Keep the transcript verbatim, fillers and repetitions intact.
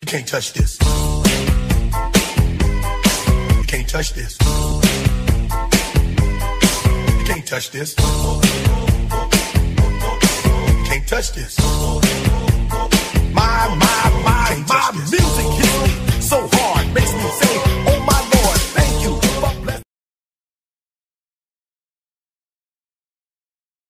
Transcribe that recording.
You can't touch this. You can't touch this. You can't touch this. You can't touch this. My, my, my, my music.